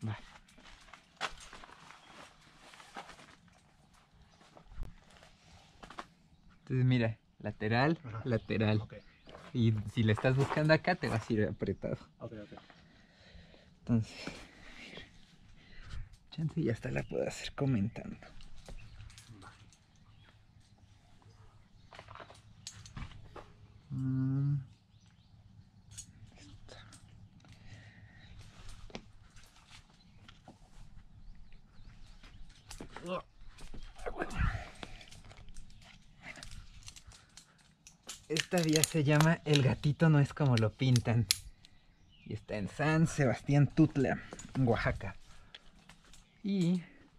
Va. Entonces mira, lateral, Ajá. lateral. Ok, Y si le estás buscando acá, te vas a ir apretado. ok, ok. Entonces, chance y hasta la puedo hacer comentando. Va. Mm. Esta vía se llama El Gatito No Es Como Lo Pintan. Y está en San Sebastián Tutla, en Oaxaca. Y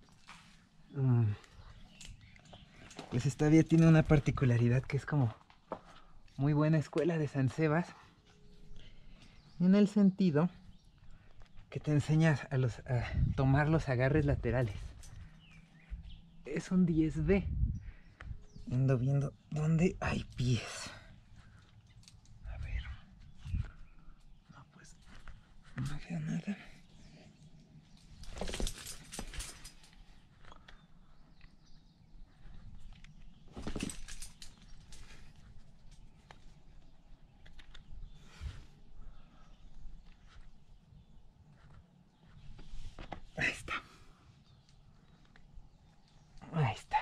pues esta vía tiene una particularidad que es como muy buena escuela de San Sebas. En el sentido que te enseñas a tomar los agarres laterales. Es un 10B. Ando viendo dónde hay pies. A ver. No, pues no veo nada. Ahí está. Ahí está.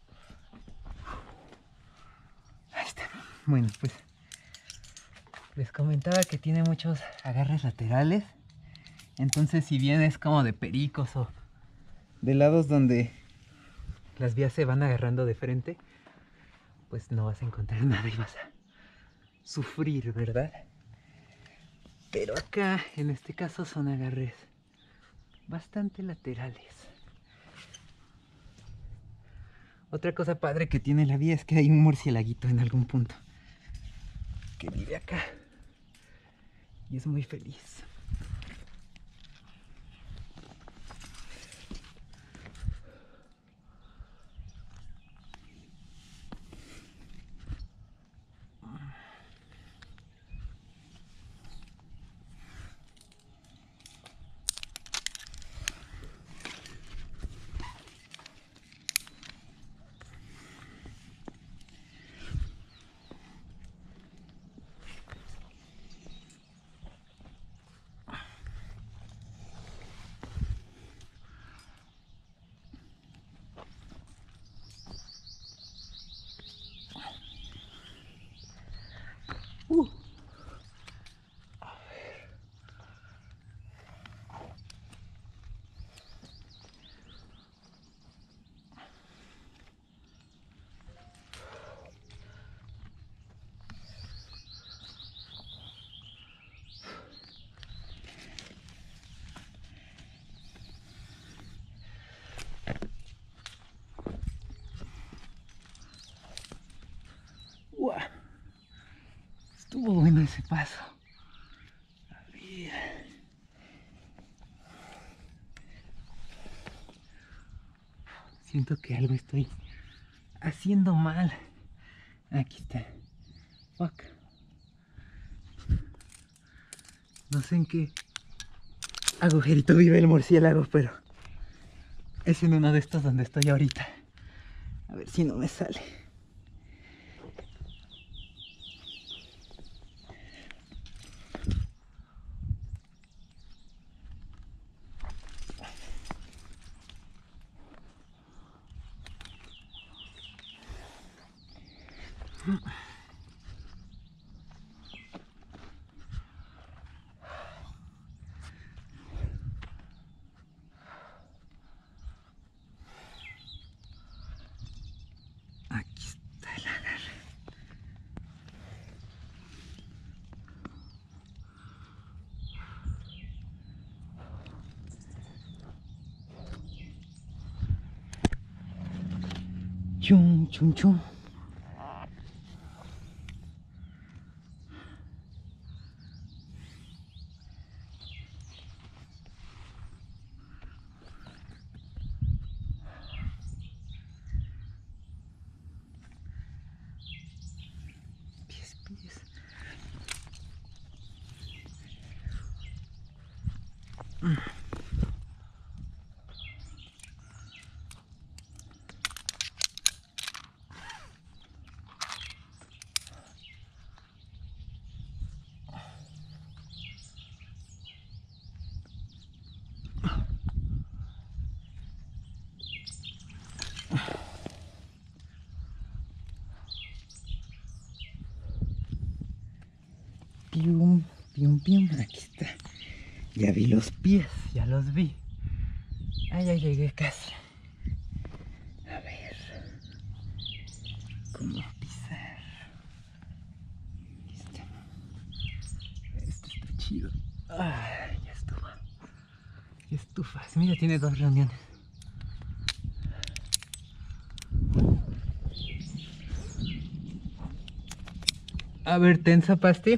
Ahí está. Bueno, pues les comentaba que tiene muchos agarres laterales. Entonces, si bien es como de pericos o de lados donde las vías se van agarrando de frente, pues no vas a encontrar nada y vas a sufrir, ¿verdad? Pero acá, en este caso, son agarres bastante laterales. Otra cosa padre que tiene la vía es que hay un murcielaguito en algún punto que vive acá y es muy feliz. ¡Wow! Estuvo bueno ese paso. A ver. Siento que algo estoy haciendo mal. Aquí está. Fuck. No sé en qué agujerito vive el murciélago, pero es en uno de estos donde estoy ahorita. A ver si no me sale. Aquí está el agarre. Chum, chum, chum. Pies, pies. Pium, pium, pium. Aquí está. Ya vi los pies, ya los vi. Ah, ya llegué casi. A ver. ¿Cómo pisar? Listo. Esto está chido. Ah, ya estuvo. Ya estufas. Mira, tiene 2 reuniones. A ver, tensa, Pasti.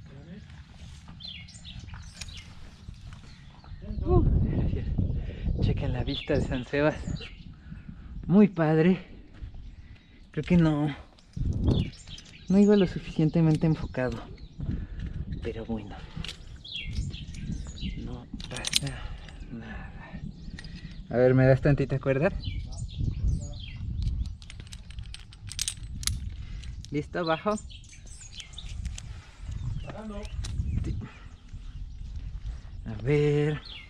Gracias. Chequen la vista de San Sebas. Muy padre. Creo que no iba lo suficientemente enfocado. Pero bueno. No pasa nada. A ver, ¿me das tantita cuerda? ¿Listo? ¿Bajo? Sí. A ver...